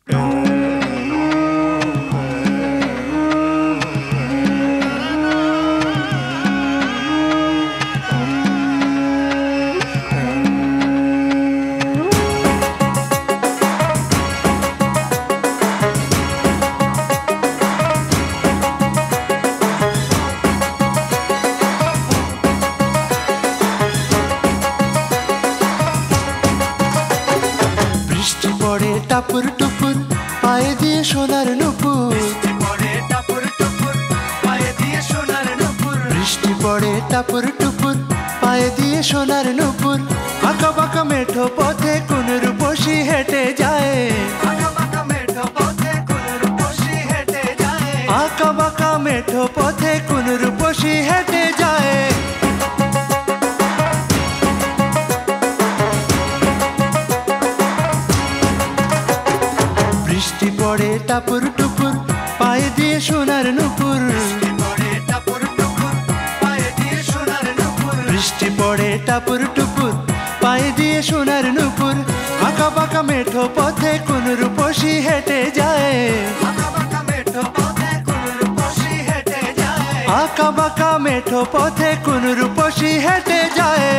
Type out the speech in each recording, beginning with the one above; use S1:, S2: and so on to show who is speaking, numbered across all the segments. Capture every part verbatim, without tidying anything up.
S1: টাপুর টুপুর পায়ে দিয়ে সোনার নুপুর,
S2: বৃষ্টি পড়ে টাপুর টুপুর পায়ে দিয়ে সোনার নুপুর,
S1: বৃষ্টি পড়ে টাপুর টুপুর পায়ে দিয়ে সোনার নুপুর। আঁকা বাঁকা মেঠো পথে কোন রূপসী হেঁটে যায়,
S2: আঁকা বাঁকা মেঠো পথে কোন রূপসী হেঁটে যায়,
S1: আঁকা বাঁকা মেঠো পথে কোন রূপসী হেঁটে যায়। বৃষ্টি পড়ে টাপুর টুপুর পায়ে দিয়ে সোনার নুপুর,
S2: বৃষ্টি পড়ে টাপুর টুপুর পায়ে দিয়ে সোনার নুপুর,
S1: বৃষ্টি পড়ে টাপুর টুপুর পায়ে দিয়ে সোনার নুপুর। আঁকা বাঁকা মেঠো পথে কোন রূপসী হেঁটে যায়,
S2: আঁকা বাঁকা মেঠো পথে কোন রূপসী হেঁটে যায়,
S1: আঁকা বাঁকা মেঠো পথে কোন রূপসী হেঁটে যায়।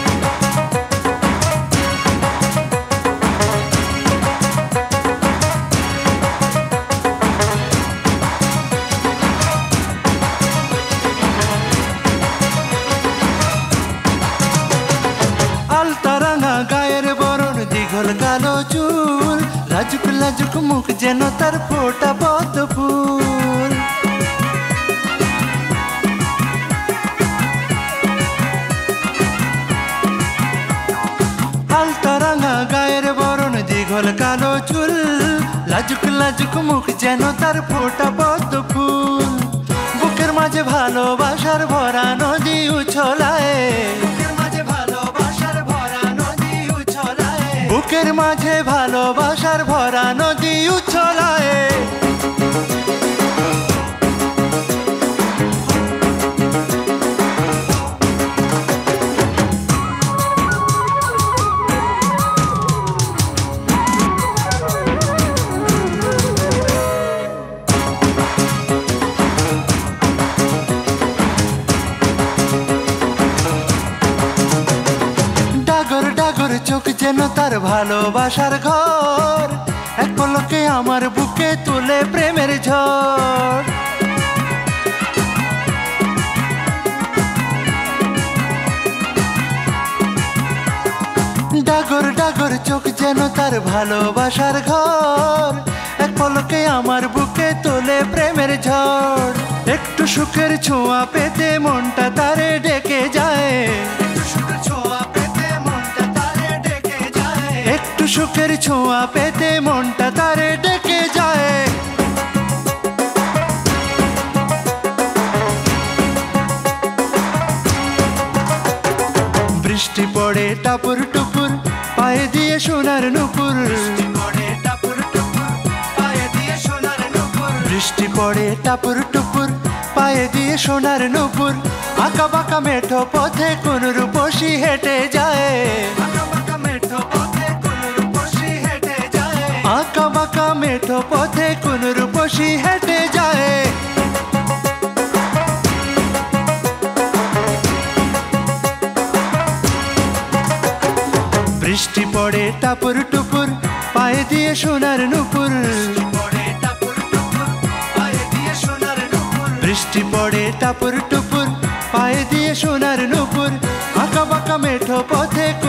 S1: আলতারাঙা গায়ের বরণ, দীঘল কালো চুল, লাজুক লাজুক মুখ যেন তার ফোটা পদ্ম ফুল। আলতারাঙা গায়ের বরণ, দীঘল কালো চুল, লাজুক লাজুক মুখ যেন তার ফোটা পদ্ম ফুল। বুকের মাঝে ভালোবাসার ভরা নদী উছলায়,
S2: বুকের মাঝে ভালোবাসার ভরা নদী উছলায়,
S1: বুকের মাঝে ভালোবাসার ভরা নদী উছলায়। ডাগর ডাগর চোখ যেন তার ভালোবাসার ঘর, এক পলকে আমার বুকে তুলে প্রেমের ঝড়। ডাগর ডাগর চোখ যেন তার ভালোবাসার ঘর, এক পলকে আমার বুকে তোলে প্রেমের ঝড়। একটু সুখের ছোঁয়া পেতে মনটা তারে ডেকে যায়,
S2: একটু সুখের ছোঁয়া পেতে মনটা তারে ডেকে যায়,
S1: একটু সুখের ছোঁয়া পেতে মনটা তারে ডেকে যায়। বৃষ্টি পড়ে টাপুর টুপুর পায়ে দিয়ে সোনার নুপুর,
S2: বৃষ্টি পড়ে টাপুর টুপুর পায়ে দিয়ে সোনার নুপুর,
S1: বৃষ্টি পড়ে টাপুর টুপুর পায়ে দিয়ে সোনার নুপুর। আঁকা বাঁকা মেঠো পথে কোন রূপসী হেঁটে যায়,
S2: আঁকা বাঁকা মেঠো পথে কোন রূপসী হেঁটে যায়,
S1: আঁকা বাঁকা মেঠো পথে কোন রূপসী হেঁটে যায়। বৃষ্টি পড়ে টাপুর টুপুর পায়ে দিয়ে সোনার নুপুর,
S2: পড়ে টাপুর টুপুর পায়ে দিয়ে সোনার নুপুর,
S1: বৃষ্টি পড়ে টাপুর টুপুর পায়ে দিয়ে সোনার নুপুর। আঁকা বাঁকা মেঠো পথে